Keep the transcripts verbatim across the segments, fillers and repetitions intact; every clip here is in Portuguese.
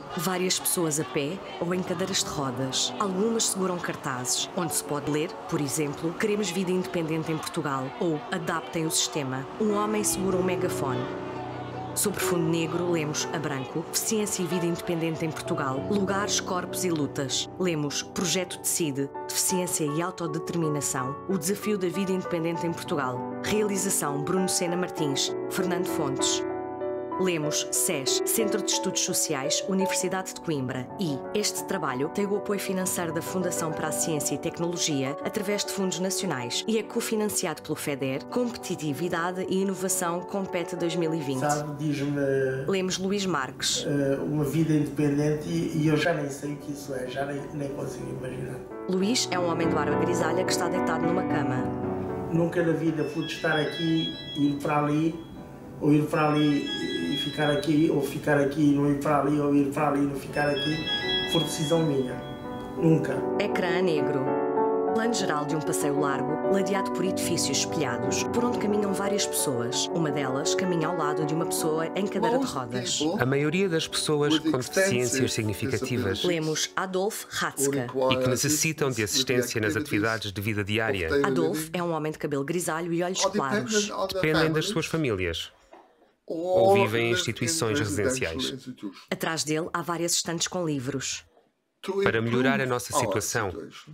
Várias pessoas a pé ou em cadeiras de rodas. Algumas seguram cartazes, onde se pode ler, por exemplo, queremos vida independente em Portugal ou adaptem o sistema. Um homem segura um megafone. Sobre fundo negro, lemos, a branco, deficiência e vida independente em Portugal, lugares, corpos e lutas. Lemos, projeto Decide, deficiência e autodeterminação, o desafio da vida independente em Portugal. Realização, Bruno Sena Martins, Fernando Fontes. Lemos S E S, Centro de Estudos Sociais, Universidade de Coimbra. E este trabalho tem o apoio financeiro da Fundação para a Ciência e Tecnologia através de fundos nacionais e é cofinanciado pelo FEDER, Competitividade e Inovação Compete dois mil e vinte. Sabe, diz-me... Lemos Luís Marques. Uh, uma vida independente e, e eu já nem sei o que isso é, já nem, nem consigo imaginar. Luís é um homem de barba grisalha que está deitado numa cama. Nunca na vida pude estar aqui, ir para ali, ou ir para ali e ficar aqui, ou ficar aqui e não ir para ali, ou ir para ali e não ficar aqui, por decisão minha. Nunca. Ecrã a negro. Plano geral de um passeio largo, ladeado por edifícios espelhados, por onde caminham várias pessoas. Uma delas caminha ao lado de uma pessoa em cadeira de rodas. A maioria das pessoas com deficiências significativas Lemos Adolf Hatzka. e que necessitam de assistência nas atividades de vida diária Adolf é um homem de cabelo grisalho e olhos claros. dependem das suas famílias ou vivem em instituições residenciais. Atrás dele há várias estantes com livros. Para melhorar a nossa situação,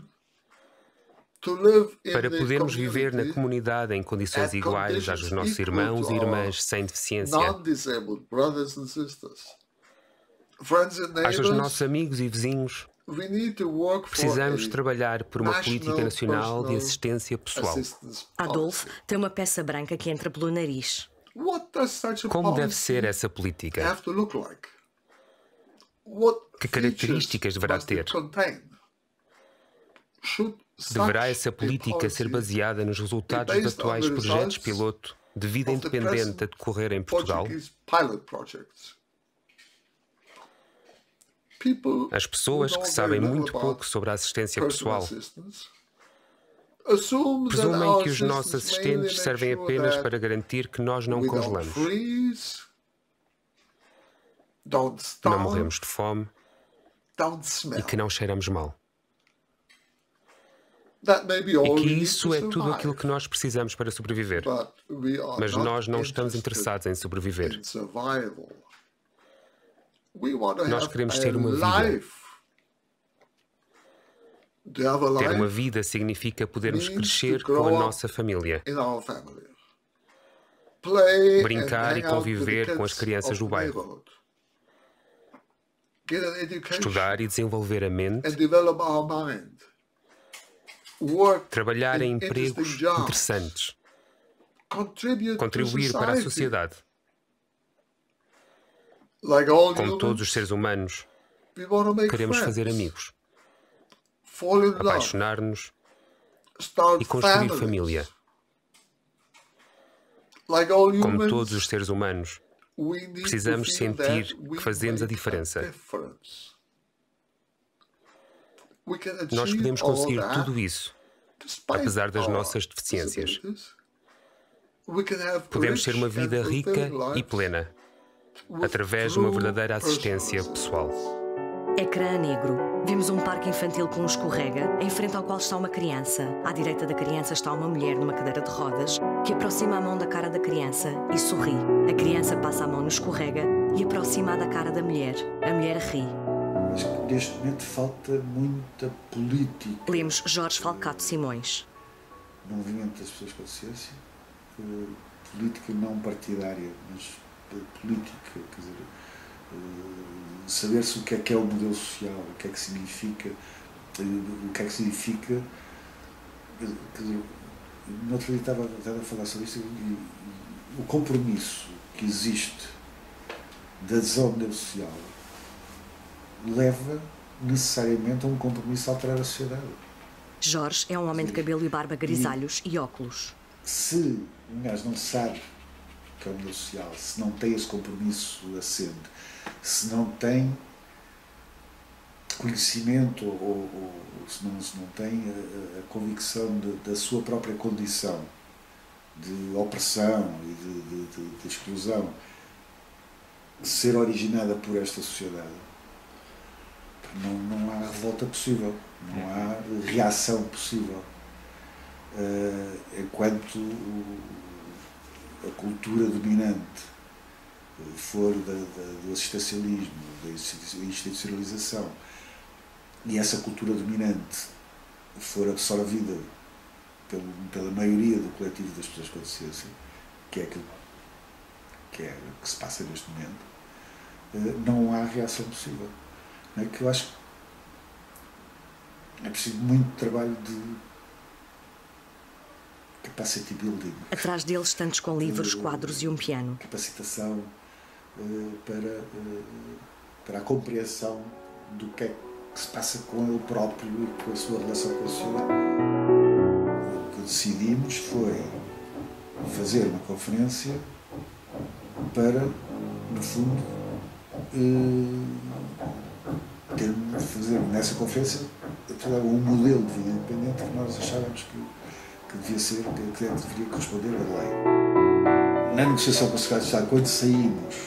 para podermos viver na comunidade em condições iguais às dos nossos irmãos e irmãs sem deficiência, às dos nossos amigos e vizinhos, precisamos trabalhar por uma política nacional de assistência pessoal. Adolf tem uma peça branca que entra pelo nariz. Como deve ser essa política? Que características deverá ter? Deverá essa política ser baseada nos resultados dos atuais projetos piloto de vida independente a decorrer em Portugal? As pessoas que sabem muito pouco sobre a assistência pessoal presumem que os nossos assistentes servem apenas para garantir que nós não congelamos, não morremos de fome e que não cheiramos mal. E que isso é tudo aquilo que nós precisamos para sobreviver. Mas nós não estamos interessados em sobreviver. Nós queremos ter uma vida. Ter uma vida significa podermos crescer com a nossa família, brincar e conviver com as crianças do bairro, estudar e desenvolver a mente, trabalhar em empregos interessantes, contribuir para a sociedade. Como todos os seres humanos, queremos fazer amigos, apaixonar-nos e construir família. Como todos os seres humanos, precisamos sentir que fazemos a diferença. Nós podemos conseguir tudo isso, apesar das nossas deficiências. Podemos ter uma vida rica e plena, através de uma verdadeira assistência pessoal. Ecrã a negro. Vemos um parque infantil com um escorrega, em frente ao qual está uma criança. À direita da criança está uma mulher numa cadeira de rodas, que aproxima a mão da cara da criança e sorri. A criança passa a mão no escorrega e aproxima da cara da mulher. A mulher ri. Acho que neste momento falta muita política. Lemos Jorge Falcato Simões. Movimento das pessoas com deficiência, política não partidária, mas política, quer dizer, saber-se o que é que é o modelo social, o que é que significa, o que é que significa, quer dizer, no outro dia estava, estava a falar sobre isso, e o compromisso que existe da adesão ao modelo social leva necessariamente a um compromisso a alterar a sociedade. Jorge é um homem de cabelo e barba grisalhos e, e óculos. Se um gajo não sabe o que é o modelo social, se não tem esse compromisso assente, se não tem conhecimento ou, ou, ou se, não, se não tem a, a convicção de, da sua própria condição de opressão e de, de, de, de exclusão ser originada por esta sociedade, não, não há revolta possível, não há reação possível. Uh, enquanto a cultura dominante for da, da, do assistencialismo, da institucionalização, e essa cultura dominante for absorvida pelo, pela maioria do coletivo das pessoas com deficiência, que é aquilo que, é, que se passa neste momento, não há reação possível. Não é que eu acho que é preciso muito trabalho de capacity building. Atrás deles, tantos com livros, quadros e um piano. Capacitação para, para a compreensão do que é que se passa com ele próprio e com a sua relação com a sociedade. O que decidimos foi fazer uma conferência para, no fundo, ter, fazer nessa conferência um modelo de vida independente que nós achávamos que, que devia ser, que deveria corresponder à lei. Na negociação com o secretário de Estado, quando saímos,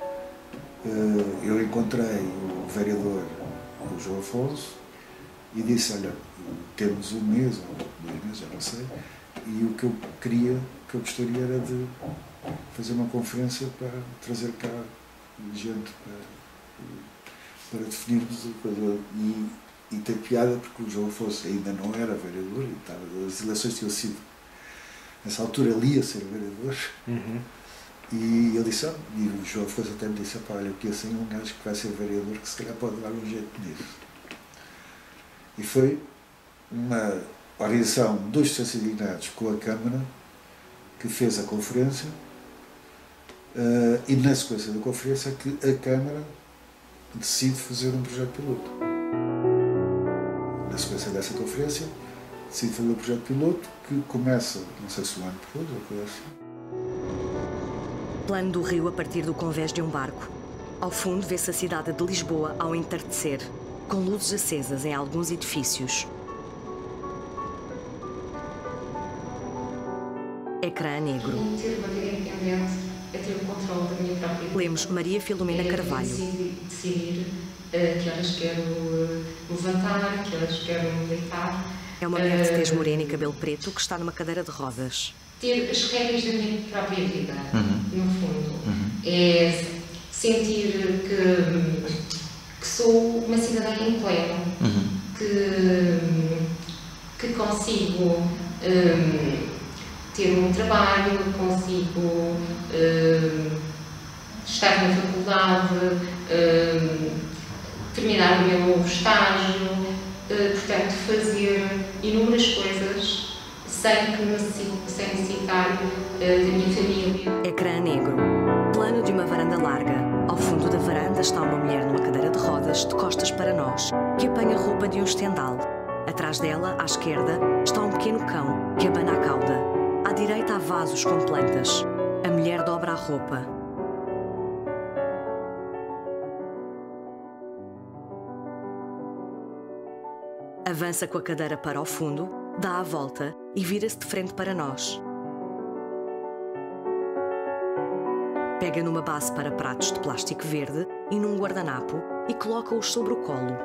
eu encontrei o vereador, o João Afonso, e disse, olha, temos um mês, ou dois meses, já não sei, e o que eu queria, o que eu gostaria era de fazer uma conferência para trazer cá gente para, para definirmos a coisa. E, e tem piada porque o João Afonso ainda não era vereador, e estava, as eleições tinham sido, nessa altura ele ia ser vereador, uhum. E ele disse, ah, e o João Afonso até me disse, olha, eu conheço um gajo que vai ser vereador que se calhar pode dar um jeito nisso. E foi uma organização dos Associações Indignados com a Câmara que fez a conferência, uh, e na sequência da conferência que a Câmara decide fazer um projeto piloto. Na sequência dessa conferência, decide fazer um projeto piloto que começa, não sei se o ano todo, ou coisa assim. Plano do rio a partir do convés de um barco. Ao fundo vê-se a cidade de Lisboa ao entardecer, com luzes acesas em alguns edifícios. Ecrã negro. Ter uma vida independente é ter o controle da minha própria vida. Lemos Maria Filomena Carvalho. Decidir, decidir uh, que horas quero uh, levantar, que horas quero me deitar. É uma mulher de tez morena e cabelo preto que está numa cadeira de rodas. Ter as regras da minha própria vida, uhum. no fundo. Uhum. É sentir que, que sou uma cidadã em pleno, uhum. que, que consigo um, ter um trabalho, consigo um, estar na faculdade, um, terminar o meu estágio, uh, portanto, fazer inúmeras coisas sem, que necessite, sem necessitar uh, da minha família. Ecrã negro. Plano de uma varanda larga. Ao fundo da varanda está uma mulher numa cadeira de rodas, de costas para nós, que apanha roupa de um estendal. Atrás dela, à esquerda, está um pequeno cão, que abana a cauda. À direita há vasos com plantas. A mulher dobra a roupa. Avança com a cadeira para o fundo, dá a volta e vira-se de frente para nós. Pega numa base para pratos de plástico verde e num guardanapo e coloca-os sobre o colo.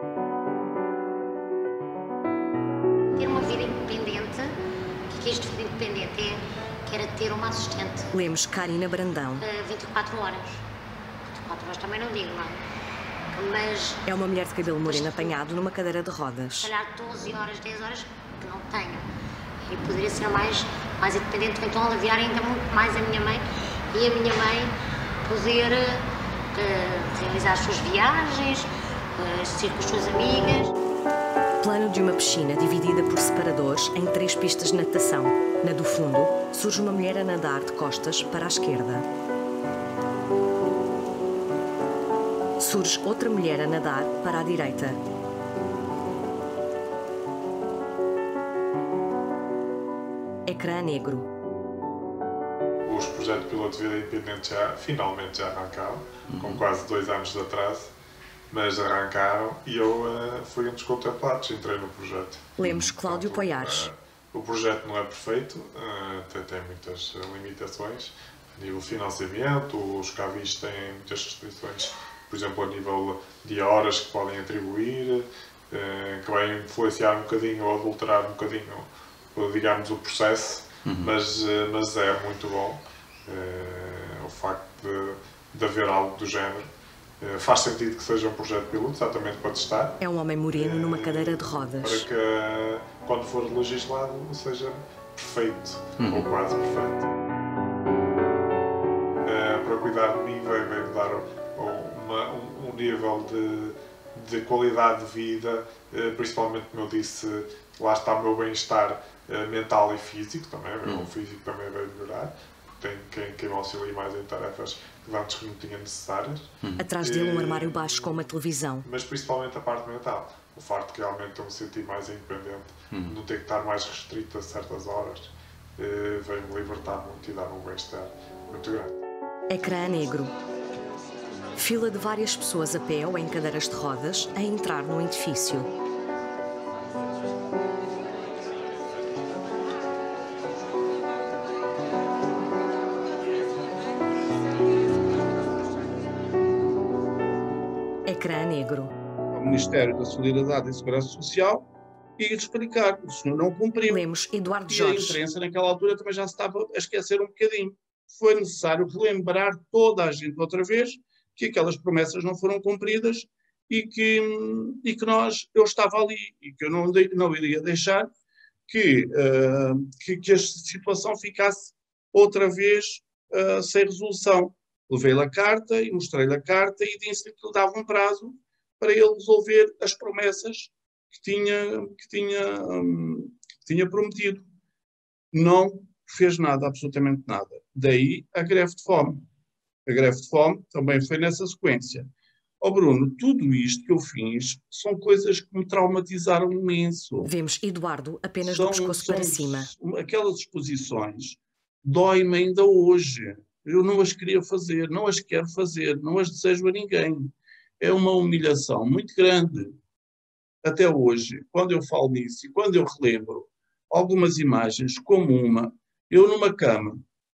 Ter uma vida independente, o que é isto de independente? É que era ter uma assistente. Lemos Karina Brandão. Uh, vinte e quatro horas. vinte e quatro horas também não digo, não é? Mas... É uma mulher de cabelo moreno apanhado numa cadeira de rodas. Se calhar doze horas, dez horas que não tenho. E poderia ser mais, mais independente, ou então aliviar ainda muito mais a minha mãe e a minha mãe poder uh, realizar as suas viagens, uh, assistir com as suas amigas. Plano de uma piscina dividida por separadores em três pistas de natação. Na do fundo, surge uma mulher a nadar de costas para a esquerda. Surge outra mulher a nadar para a direita. Ecrã negro. Os projetos de piloto de vida independente já, finalmente já arrancaram, uhum. com quase dois anos de atraso, mas arrancaram e eu uh, fui um dos contemplados, entrei no projeto. Lemos Cláudio Portanto, Poiares. Uh, o projeto não é perfeito, uh, tem, tem muitas limitações, a nível de financiamento, os cavis têm muitas restrições por exemplo, a nível de horas que podem atribuir, que vai influenciar um bocadinho ou adulterar um bocadinho, digamos, o processo, uhum. mas, mas é muito bom o facto de, de haver algo do género. Faz sentido que seja um projeto piloto, exatamente para testar. É um homem moreno numa cadeira de rodas. Para que, quando for legislado, seja perfeito, uhum. ou quase perfeito. Para cuidar de mim, vai-me dar uma, um, um nível de, de qualidade de vida, principalmente, como eu disse, lá está o meu bem-estar mental e físico também, o meu físico também vai melhorar, porque tem quem, quem me auxilie mais em tarefas que antes que não tinha necessárias. Atrás dele um armário baixo com uma televisão. Mas principalmente a parte mental, o facto de realmente eu me sentir mais independente, hum. não ter que estar mais restrito a certas horas, veio-me libertar muito e dar-me um bem-estar muito grande. Ecrã negro. Fila de várias pessoas a pé ou em cadeiras de rodas a entrar no edifício. Ecrã negro. O Ministério da Solidariedade e Segurança Social e explicar, o senhor não cumpriu. Lemos Eduardo e Jorge. A imprensa naquela altura também já se estava a esquecer um bocadinho. Foi necessário relembrar toda a gente outra vez que aquelas promessas não foram cumpridas e que, e que nós, eu estava ali e que eu não, não iria deixar que, uh, que, que a situação ficasse outra vez uh, sem resolução. Levei-lhe a carta e mostrei-lhe a carta e disse-lhe que lhe dava um prazo para ele resolver as promessas que tinha, que tinha, um, que tinha prometido. Não fez nada, absolutamente nada. Daí a greve de fome. A greve de fome também foi nessa sequência. Ó oh Bruno, tudo isto que eu fiz são coisas que me traumatizaram imenso. Vemos Eduardo apenas são, do pescoço para cima. Aquelas exposições dói-me ainda hoje. Eu não as queria fazer, não as quero fazer, não as desejo a ninguém. É uma humilhação muito grande. Até hoje, quando eu falo nisso e quando eu relembro algumas imagens, como uma, eu numa cama,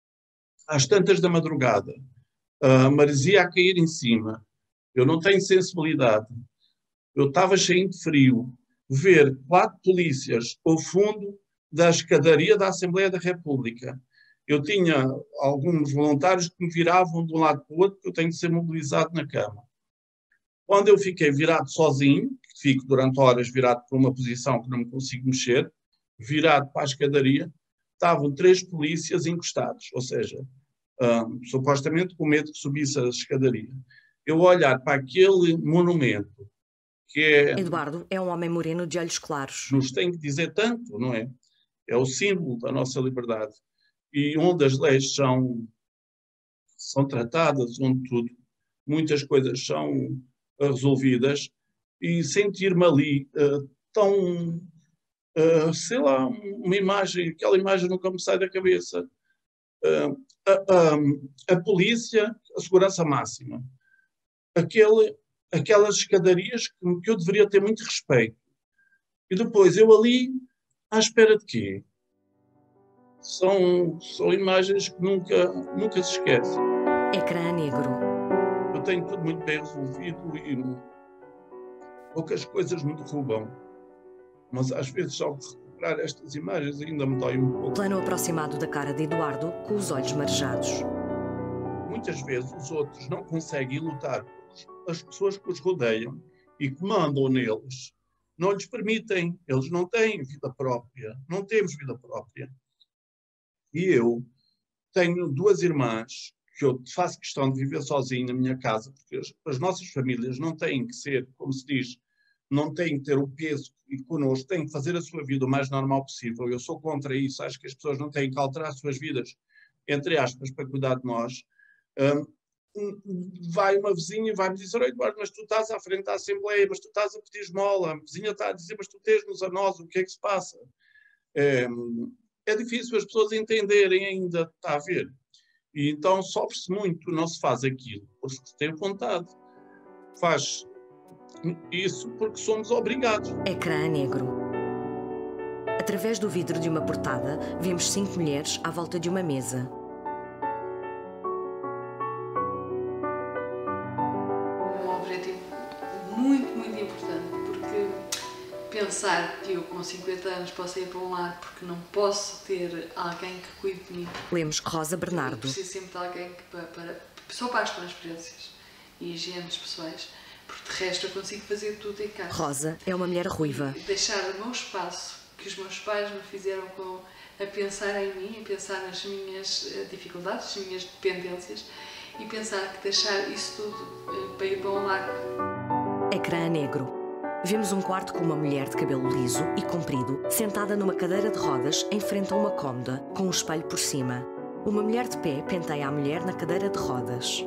às tantas da madrugada, a maresia a cair em cima, eu não tenho sensibilidade, eu estava cheio de frio, ver quatro polícias ao fundo da escadaria da Assembleia da República. Eu tinha alguns voluntários que me viravam de um lado para o outro, porque eu tenho de ser mobilizado na cama. Quando eu fiquei virado sozinho, fico durante horas virado para uma posição que não me consigo mexer, virado para a escadaria, estavam três polícias encostados, ou seja, um, supostamente com medo que subisse a escadaria. Eu olhar para aquele monumento, que é... Eduardo é um homem moreno de olhos claros. Nos tem que dizer tanto, não é? É o símbolo da nossa liberdade. E onde as leis são, são tratadas, onde tudo, muitas coisas são resolvidas, e sentir-me ali uh, tão... Uh, sei lá, uma imagem, aquela imagem nunca me sai da cabeça. Uh, a, a, a polícia, a segurança máxima. Aquele, aquelas escadarias que, que eu deveria ter muito respeito. E depois, eu ali, à espera de quê? São, são imagens que nunca, nunca se esquecem. Ecrã negro. Eu tenho tudo muito bem resolvido e poucas coisas me derrubam. Mas às vezes, ao recuperar estas imagens, ainda me dói um pouco. Plano aproximado da cara de Eduardo, com os olhos marejados. Muitas vezes os outros não conseguem lutar. As pessoas que os rodeiam e que mandam neles não lhes permitem. Eles não têm vida própria. Não temos vida própria. E eu tenho duas irmãs que eu faço questão de viver sozinho na minha casa, porque as, as nossas famílias não têm que ser, como se diz, não têm que ter o peso e connosco, têm que fazer a sua vida o mais normal possível. Eu sou contra isso, acho que as pessoas não têm que alterar as suas vidas, entre aspas, para cuidar de nós. Um, vai uma vizinha e vai-me dizer: oh, Eduardo, mas tu estás à frente da Assembleia, mas tu estás a pedir esmola. A vizinha está a dizer: mas tu tens-nos a nós, o que é que se passa? É, é difícil as pessoas entenderem ainda, está a ver? E então sofre-se muito, não se faz aquilo porque se tem vontade. Faz isso porque somos obrigados. Ecrã negro. Através do vidro de uma portada, vemos cinco mulheres à volta de uma mesa. objetivo muito, muito importante, porque pensar que eu com cinquenta anos posso ir para um lado porque não posso ter alguém que cuide de mim. Lemos Rosa Bernardo. Eu preciso sempre de alguém que, para, para, só para as transferências e higienes pessoais, porque de resto eu consigo fazer tudo em casa. Rosa é uma mulher ruiva. E deixar o meu espaço, que os meus pais me fizeram com, a pensar em mim, a pensar nas minhas dificuldades, nas minhas dependências, e pensar que deixar isso tudo para ir para um lar. Ecrã a negro. Vemos um quarto com uma mulher de cabelo liso e comprido, sentada numa cadeira de rodas em frente a uma cômoda, com um espelho por cima. Uma mulher de pé penteia a mulher na cadeira de rodas.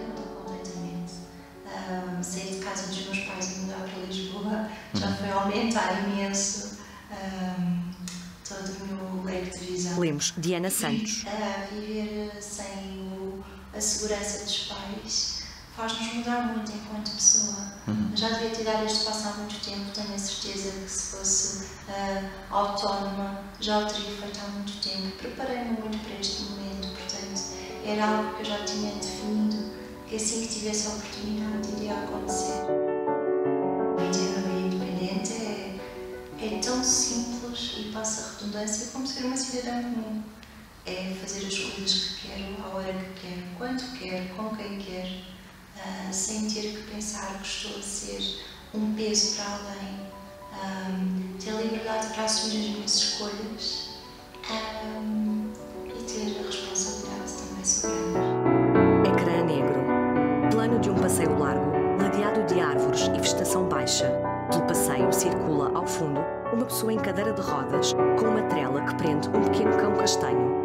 Um, sair de casa dos meus pais e mudar para Lisboa já foi aumentar imenso um, todo o meu leque de visão. Lemos Diana Santos. Uh, viver sem o, a segurança dos pais faz-nos mudar muito enquanto pessoa. Uhum. Já devia ter dado este passo há muito tempo, tenho a certeza que se fosse uh, autónoma já o teria feito há muito tempo. Preparei-me muito para este momento, portanto era algo que eu já tinha definido, que assim que tivesse a oportunidade iria acontecer. Ter uma vida independente é, é tão simples e passa a redundância como ser uma cidadã comum. É fazer as coisas que quero, à hora que quero, quando quero, com quem quero. Uh, sem ter que pensar que estou a ser um peso para alguém, um, ter liberdade para assumir as minhas escolhas um, e ter a responsabilidade também sobre elas. Ecrã negro. Plano de um passeio largo, ladeado de árvores e vegetação baixa. Pelo passeio circula, ao fundo, uma pessoa em cadeira de rodas, com uma trela que prende um pequeno cão castanho.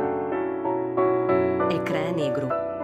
Ecrã negro.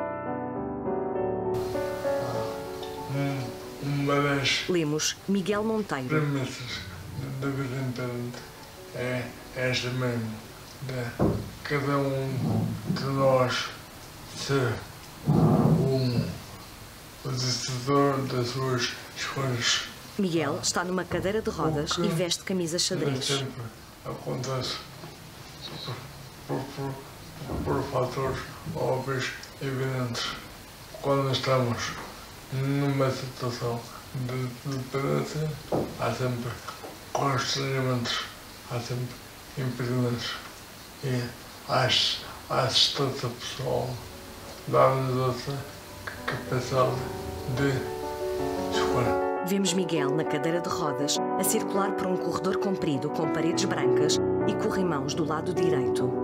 Uma das Lemos Miguel Monteiro. premissas da vida independente é esta mesmo, de cada um de nós ser um decisor das suas escolhas. Miguel está numa cadeira de rodas e veste camisa xadrez. Sempre acontece por, por, por, por fatores óbvios e evidentes. Quando estamos numa situação de dependência, há sempre constrangimentos, há sempre impedimentos. E a assistência pessoal dá-nos essa capacidade de escolha. Vemos Miguel na cadeira de rodas a circular por um corredor comprido com paredes brancas e corrimãos do lado direito.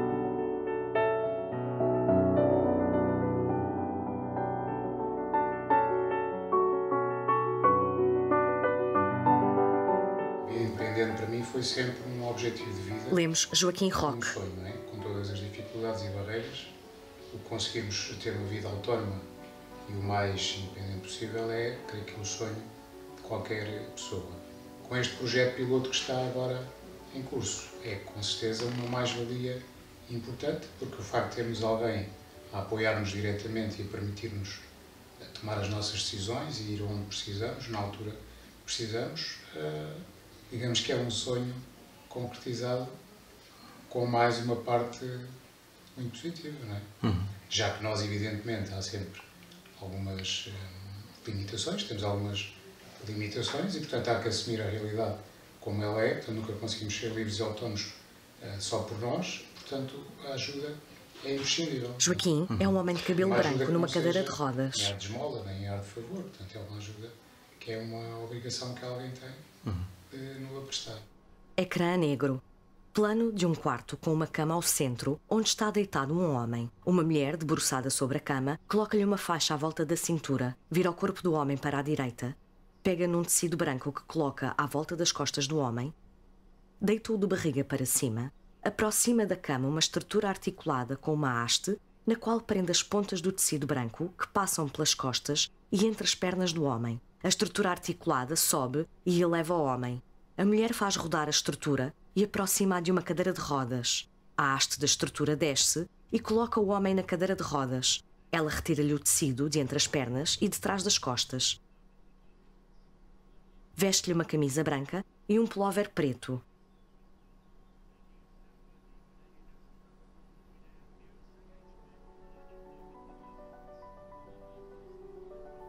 Foi sempre um objetivo de vida. Lemos Joaquim Roque. Um sonho, não é? Com todas as dificuldades e barreiras, o que conseguimos ter uma vida autónoma e o mais independente possível é, creio que, o sonho de qualquer pessoa. Com este projeto piloto que está agora em curso, é com certeza uma mais-valia importante, porque o facto de termos alguém a apoiar-nos diretamente e a permitir-nos tomar as nossas decisões e ir onde precisamos, na altura que precisamos, uh, digamos que é um sonho concretizado com mais uma parte muito positiva, não é? Uhum. Já que nós, evidentemente, há sempre algumas uh, limitações, temos algumas limitações e, portanto, há que assumir a realidade como ela é, portanto, nunca conseguimos ser livres e autónomos uh, só por nós, portanto, a ajuda é imprescindível. Joaquim uhum. é um homem de cabelo uma branco numa cadeira de rodas. Nem ar de esmola, nem ar de favor, portanto, é uma ajuda que é uma obrigação que alguém tem. Uhum. No prestar. Ecrã negro. Plano de um quarto com uma cama ao centro, onde está deitado um homem. Uma mulher, debruçada sobre a cama, coloca-lhe uma faixa à volta da cintura, vira o corpo do homem para a direita, pega num tecido branco que coloca à volta das costas do homem, deita-o de barriga para cima, aproxima da cama uma estrutura articulada com uma haste, na qual prende as pontas do tecido branco que passam pelas costas e entre as pernas do homem. A estrutura articulada sobe e eleva o homem. A mulher faz rodar a estrutura e aproxima-a de uma cadeira de rodas. A haste da estrutura desce e coloca o homem na cadeira de rodas. Ela retira-lhe o tecido de entre as pernas e de trás das costas. Veste-lhe uma camisa branca e um pullover preto.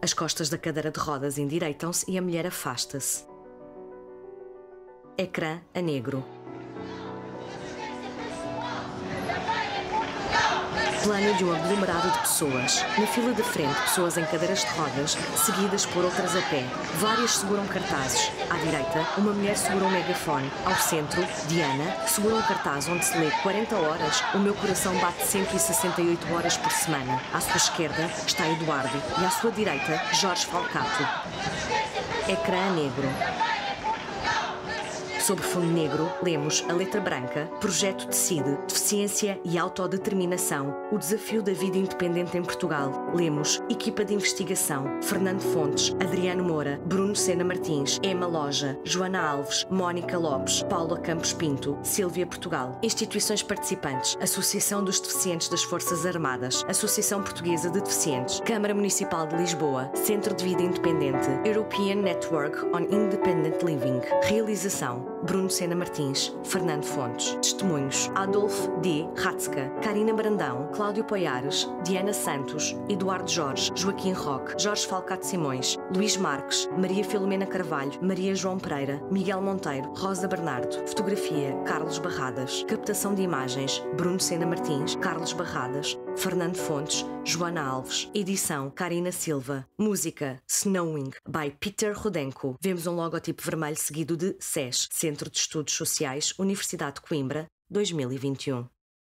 As costas da cadeira de rodas endireitam-se e a mulher afasta-se. Ecrã a negro. Plano de um aglomerado de pessoas. Na fila de frente, pessoas em cadeiras de rodas, seguidas por outras a pé. Várias seguram cartazes. À direita, uma mulher segura um megafone. Ao centro, Diana segura um cartaz onde se lê quarenta horas, o meu coração bate cento e sessenta e oito horas por semana. À sua esquerda está Eduardo e à sua direita, Jorge Falcato. Ecrã a negro. Sobre fundo negro, lemos a letra branca, Projeto Decide, Deficiência e Autodeterminação, o desafio da vida independente em Portugal. Lemos Equipa de Investigação, Fernando Fontes, Adriano Moura, Bruno Sena Martins, Emma Loja, Joana Alves, Mónica Lopes, Paula Campos Pinto, Sílvia Portugal. Instituições participantes, Associação dos Deficientes das Forças Armadas, Associação Portuguesa de Deficientes, Câmara Municipal de Lisboa, Centro de Vida Independente, European Network on Independent Living. Realização Bruno Sena Martins, Fernando Fontes. Testemunhos: Adolf D. Ratzka, Karina Brandão, Cláudio Poiares, Diana Santos, Eduardo Jorge, Joaquim Roque, Jorge Falcato Simões, Luís Marques, Maria Filomena Carvalho, Maria João Pereira, Miguel Monteiro, Rosa Bernardo. Fotografia: Carlos Barradas. Captação de imagens: Bruno Sena Martins, Carlos Barradas, Fernando Fontes, Joana Alves. Edição: Karina Silva. Música: Snowing, by Peter Rudenko. Vemos um logotipo vermelho seguido de S E S, Centro de Estudos Sociais, Universidade de Coimbra, dois mil e vinte e um.